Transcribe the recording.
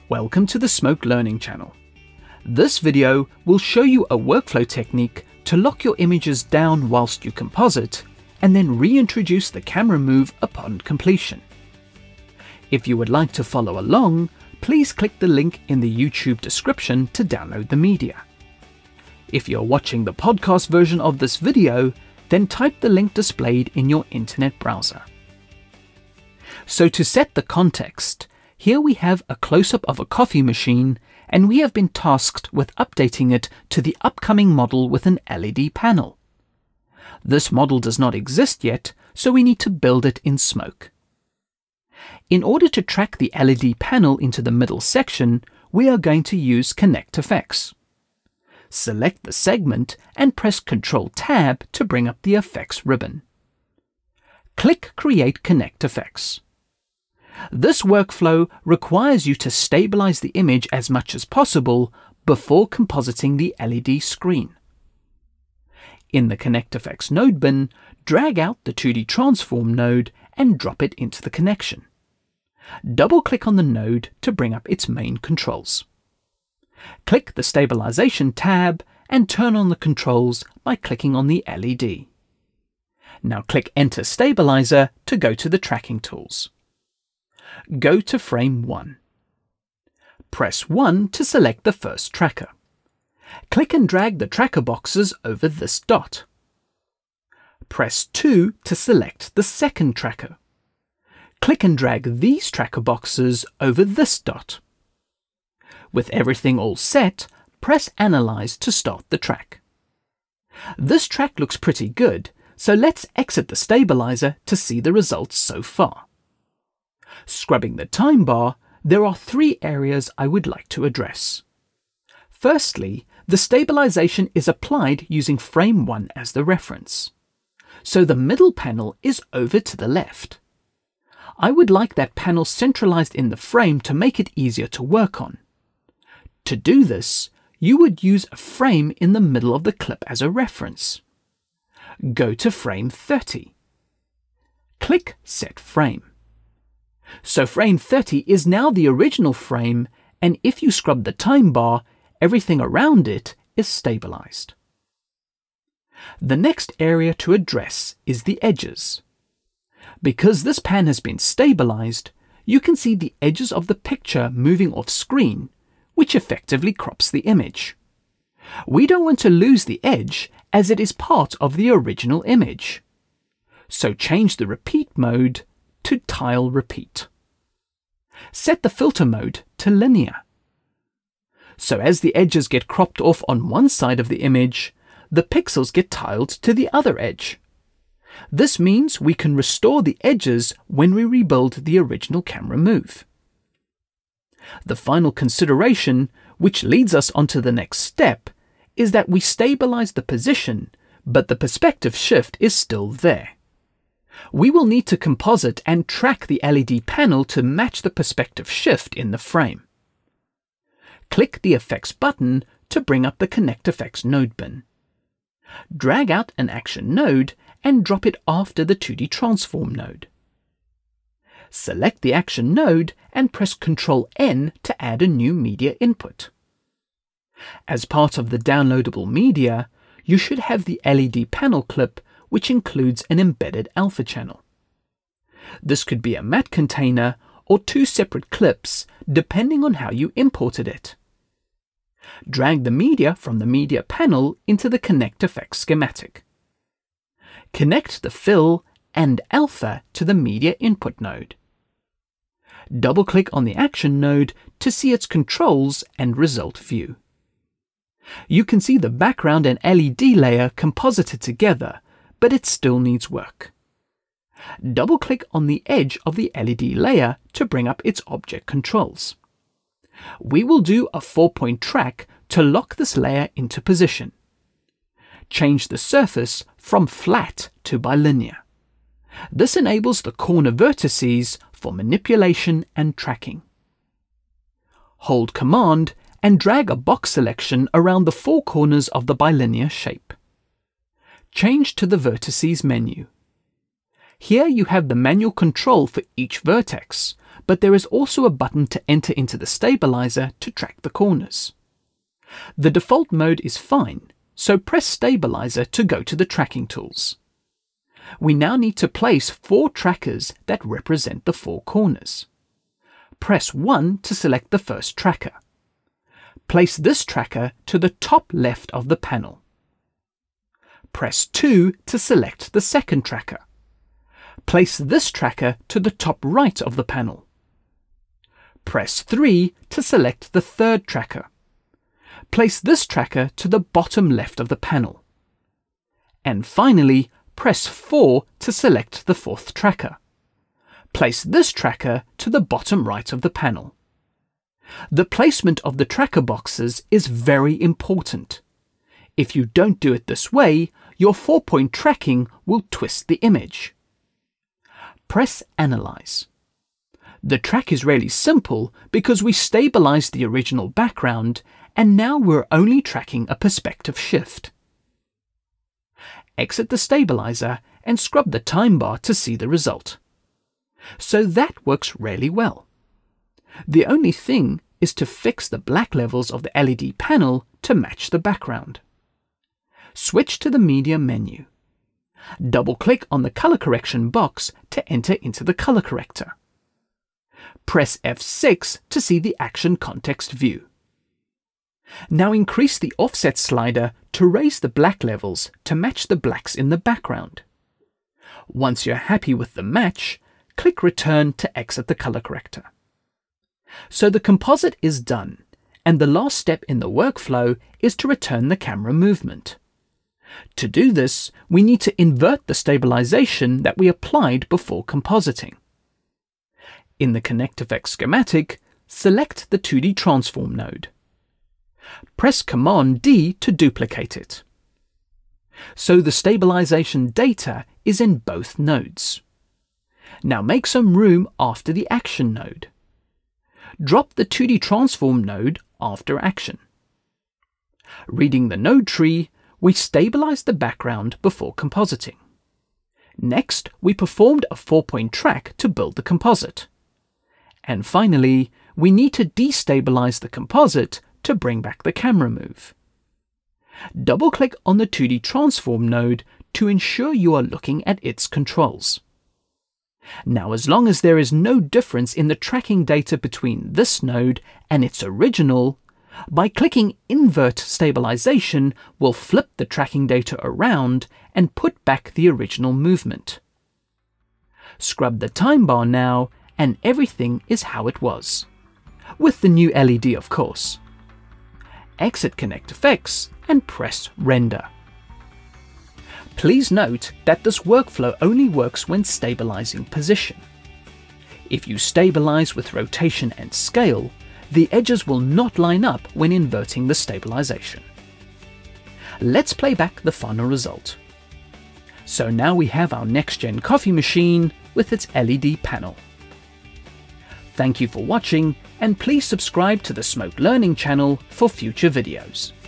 Welcome to the Smoke Learning channel. This video will show you a workflow technique to lock your images down whilst you composite and then reintroduce the camera move upon completion. If you would like to follow along, please click the link in the YouTube description to download the media. If you're watching the podcast version of this video, then type the link displayed in your internet browser. So to set the context, here we have a close-up of a coffee machine, and we have been tasked with updating it to the upcoming model with an LED panel. This model does not exist yet, so we need to build it in Smoke. In order to track the LED panel into the middle section, we are going to use Connect Effects. Select the segment and press Ctrl-Tab to bring up the Effects ribbon. Click Create Connect Effects. This workflow requires you to stabilize the image as much as possible before compositing the LED screen. In the Connect Effects node bin, drag out the 2D transform node and drop it into the connection. Double-click on the node to bring up its main controls. Click the Stabilization tab and turn on the controls by clicking on the LED. Now click Enter Stabilizer to go to the tracking tools. Go to Frame 1. Press 1 to select the first tracker. Click and drag the tracker boxes over this dot. Press 2 to select the second tracker. Click and drag these tracker boxes over this dot. With everything all set, press Analyze to start the track. This track looks pretty good, so let's exit the stabilizer to see the results so far. Scrubbing the time bar, there are 3 areas I would like to address. Firstly, the stabilization is applied using frame 1 as the reference. So the middle panel is over to the left. I would like that panel centralized in the frame to make it easier to work on. To do this, you would use a frame in the middle of the clip as a reference. Go to frame 30. Click Set Frame. So frame 30 is now the original frame, and if you scrub the time bar, everything around it is stabilized. The next area to address is the edges. Because this pan has been stabilized, you can see the edges of the picture moving off screen, which effectively crops the image. We don't want to lose the edge as it is part of the original image. So change the repeat mode to Tile Repeat. Set the filter mode to Linear. So as the edges get cropped off on one side of the image, the pixels get tiled to the other edge. This means we can restore the edges when we rebuild the original camera move. The final consideration, which leads us onto the next step, is that we stabilize the position, but the perspective shift is still there. We will need to composite and track the LED panel to match the perspective shift in the frame. Click the Effects button to bring up the Connect Effects node bin. Drag out an action node and drop it after the 2D transform node. Select the action node and press Ctrl-N to add a new media input. As part of the downloadable media, you should have the LED panel clip, which includes an embedded alpha channel. This could be a matte container or 2 separate clips, depending on how you imported it. Drag the media from the media panel into the Connect Effects schematic. Connect the fill and alpha to the media input node. Double-click on the action node to see its controls and result view. You can see the background and LED layer composited together, but it still needs work. Double-click on the edge of the LED layer to bring up its object controls. We will do a 4-point track to lock this layer into position. Change the surface from flat to bilinear. This enables the corner vertices for manipulation and tracking. Hold Command and drag a box selection around the 4 corners of the bilinear shape. Change to the Vertices menu. Here you have the manual control for each vertex, but there is also a button to enter into the stabilizer to track the corners. The default mode is fine, so press Stabilizer to go to the tracking tools. We now need to place 4 trackers that represent the 4 corners. Press 1 to select the first tracker. Place this tracker to the top left of the panel. Press 2 to select the second tracker. Place this tracker to the top right of the panel. Press 3 to select the third tracker. Place this tracker to the bottom left of the panel. And finally, press 4 to select the fourth tracker. Place this tracker to the bottom right of the panel. The placement of the tracker boxes is very important. If you don't do it this way, your 4-point tracking will twist the image. Press Analyze. The track is really simple because we stabilized the original background and now we're only tracking a perspective shift. Exit the stabilizer and scrub the time bar to see the result. So that works really well. The only thing is to fix the black levels of the LED panel to match the background. Switch to the Media menu. Double-click on the color correction box to enter into the color corrector. Press F6 to see the action context view. Now increase the offset slider to raise the black levels to match the blacks in the background. Once you're happy with the match, click Return to exit the color corrector. So the composite is done, and the last step in the workflow is to return the camera movement. To do this, we need to invert the stabilization that we applied before compositing. In the ConnectFX schematic, select the 2D transform node. Press Command D to duplicate it. So the stabilization data is in both nodes. Now make some room after the Action node. Drop the 2D transform node after Action. Reading the node tree, we stabilized the background before compositing. Next, we performed a 4-point track to build the composite. And finally, we need to destabilize the composite to bring back the camera move. Double-click on the 2D transform node to ensure you are looking at its controls. Now, as long as there is no difference in the tracking data between this node and its original, by clicking Invert Stabilization, we'll flip the tracking data around and put back the original movement. Scrub the time bar now, and everything is how it was. With the new LED, of course. Exit ConnectFX and press Render. Please note that this workflow only works when stabilizing position. If you stabilize with rotation and scale, the edges will not line up when inverting the stabilization. Let's play back the final result. So now we have our next-gen coffee machine with its LED panel. Thank you for watching, and please subscribe to the Smoke Learning channel for future videos.